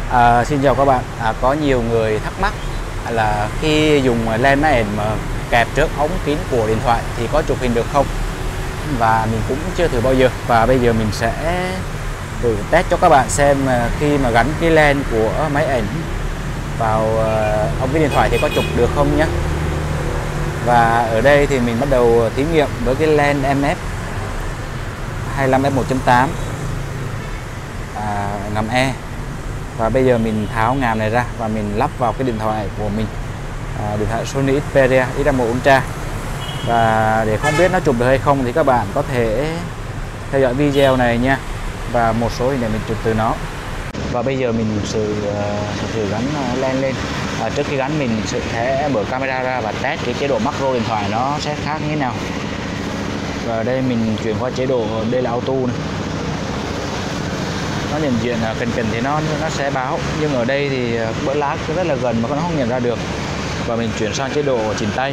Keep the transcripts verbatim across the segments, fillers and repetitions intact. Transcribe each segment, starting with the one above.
À, xin chào các bạn. À, có nhiều người thắc mắc là khi dùng len máy ảnh mà kẹp trước ống kính của điện thoại thì có chụp hình được không? Và mình cũng chưa thử bao giờ. Và bây giờ mình sẽ thử test cho các bạn xem khi mà gắn cái len của máy ảnh vào ống kính điện thoại thì có chụp được không nhé. Và ở đây thì mình bắt đầu thí nghiệm với cái len em ép hai lăm f một chấm tám à, ngầm E. Và bây giờ mình tháo ngàm này ra và mình lắp vào cái điện thoại của mình, à, điện thoại Sony Xperia X M một Ultra. Và để không biết nó chụp được hay không thì các bạn có thể theo dõi video này nha, và một số hình ảnh mình chụp từ nó. Và bây giờ mình sử uh, thử gắn len lên. À, trước khi gắn mình sẽ mở camera ra và test cái chế độ macro điện thoại nó sẽ khác như thế nào. Và đây mình chuyển qua chế độ, đây là auto này. Nó nhận diện cần cần thì nó nó sẽ báo, nhưng ở đây thì bỡ lá rất là gần mà nó không nhận ra được. Và mình chuyển sang chế độ chỉnh tay,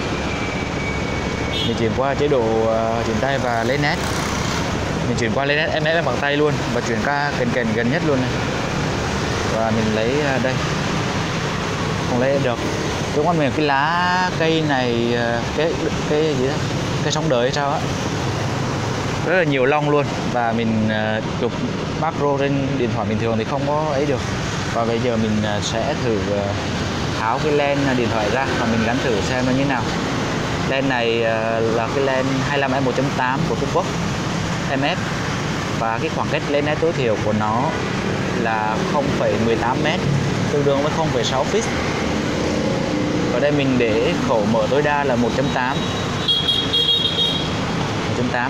mình chuyển qua chế độ uh, chỉnh tay và lấy nét, mình chuyển qua lấy nét em ép bằng tay luôn và chuyển qua cần cần gần nhất luôn này. Và mình lấy uh, đây, không lấy được. Trước mắt mình cái lá cây này, cái cái gì đó, cây sóng đời hay sao á, rất là nhiều lông luôn. Và mình uh, chụp macro trên điện thoại bình thường thì không có ấy được. Và bây giờ mình uh, sẽ thử uh, tháo cái len điện thoại ra và mình gắn thử xem nó như thế nào. Len này uh, là cái len hai lăm f một chấm tám của Trung Quốc em ép, và cái khoảng cách lên nét tối thiểu của nó là không phẩy mười tám mét, tương đương với không phẩy sáu feet. Ở đây mình để khẩu mở tối đa là một chấm tám, một chấm tám,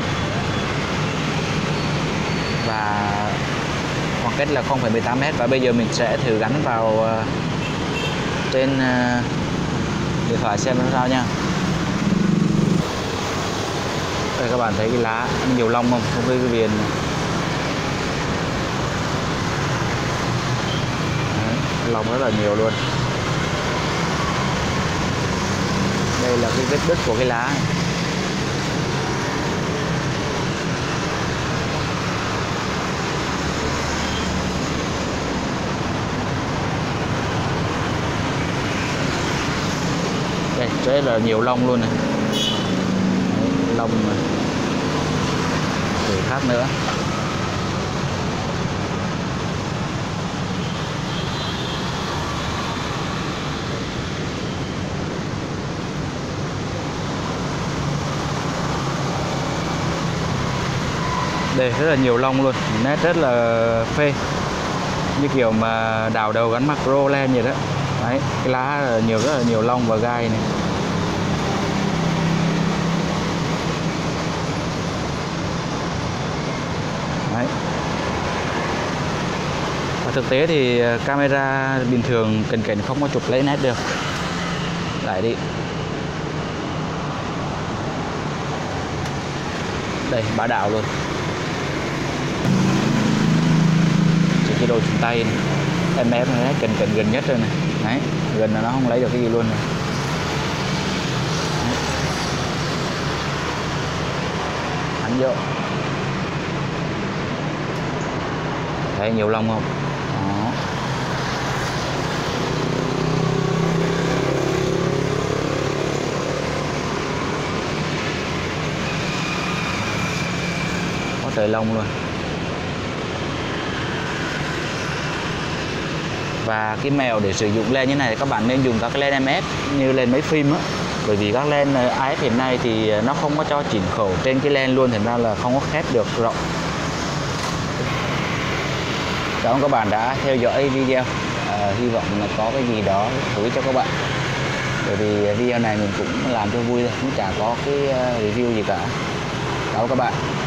và khoảng cách là không phẩy mười tám mét. Và bây giờ mình sẽ thử gắn vào uh, trên uh, điện thoại xem nó sao nha. Đây các bạn thấy cái lá nhiều lông không? Không với cái viền này. Đấy, lông rất là nhiều luôn. Đây là cái vết đứt của cái lá này. Đây, rất là nhiều lông luôn này. Đấy, lông này. Để khác nữa. Đây rất là nhiều lông luôn, nét rất là phê, như kiểu mà đào đầu gắn macro len vậy đó. Đấy, cái lá là nhiều, rất là nhiều lông và gai này. Đấy. Và thực tế thì camera bình thường cận cảnh không có chụp lấy nét được. Lại đi. Đây, bá đạo luôn. Trên cái đồ chỉnh tay này, em ép này, cần cần gần nhất rồi này. Đấy, gần là nó không lấy được cái gì luôn này. Đấy. Hắn vô. Thấy nhiều lông không? Đó. Có trời lông luôn. Và cái mèo để sử dụng len như này thì các bạn nên dùng các cái len em ép như len máy phim á. Bởi vì các len a ép hiện nay thì nó không có cho chỉnh khẩu trên cái len luôn, thành ra là không có khép được rộng. Cảm ơn các bạn đã theo dõi video. À, hy vọng là có cái gì đó hữu ích cho các bạn. Bởi vì video này mình cũng làm cho vui thôi, cũng chả có cái review gì cả. Cảm ơn các bạn.